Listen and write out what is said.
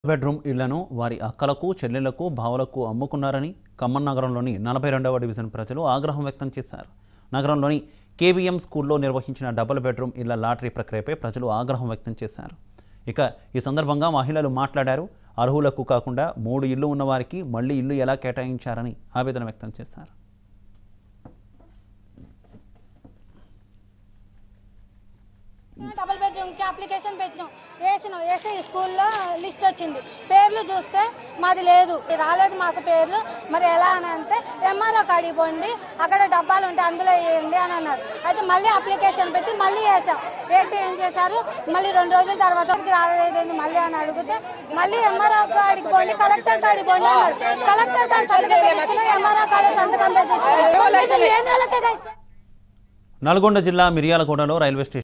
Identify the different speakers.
Speaker 1: Bedroom ఇళ్లను వారి అక్కలకు చెల్లెళ్లకు బావలకు అమ్ముకున్నారని ఖమ్మం నగరంలోని 42వ డివిజన్ ప్రజలు ఆగ్రహం వ్యక్తం చేశారు. నగరంలోని కేబీఎం స్కూల్లో నిర్వహించిన డబుల్ బెడ్రూమ్ ఇళ్ల లాటరీ ప్రక్రియపై ప్రజలు ఆగ్రహం వ్యక్తం చేశారు. ఇక ఈ సందర్భంగా మహిళలు మాట్లాడారు. అర్హులకు కాకుండా 3 ఇళ్లు ఉన్నవారికి మళ్లీ ఇల్లు ఎలా కేటాయించారని ఆవేదన వ్యక్తం చేశారు.
Speaker 2: డబుల్ బెడ్రూమ్ కి అప్లికేషన్ పెట్టినాం, వేసి స్కూల్లో లిస్ట్ వచ్చింది. పేర్లు చూస్తే మాది లేదు, రాలేదు మాకు పేర్లు. మరి ఎలా అని అంటే ఎంఆర్ఓ కాడికి పోండి, అక్కడ డబ్బాలు ఉంటే అందులో వేయండి అని అన్నారు. అయితే మళ్ళీ అప్లికేషన్ పెట్టి మళ్ళీ వేసాం. వేస్తే ఏం చేశారు, మళ్ళీ 2 రోజుల తర్వాత రాలేదండి మళ్ళీ అని అడిగితే మళ్ళీ ఎంఆర్ఓ కాడికి పోండి, కలెక్టర్ కాడికి పోండి అన్నారు. కలెక్టర్ కాడ సంతకం పెట్టుకుని ఎంఆర్ఓ కాడ సంతకం పెట్టించుకున్నారు.
Speaker 1: నల్గొండ జిల్లా మిర్యాలగూడలో రైల్వే స్టేషన్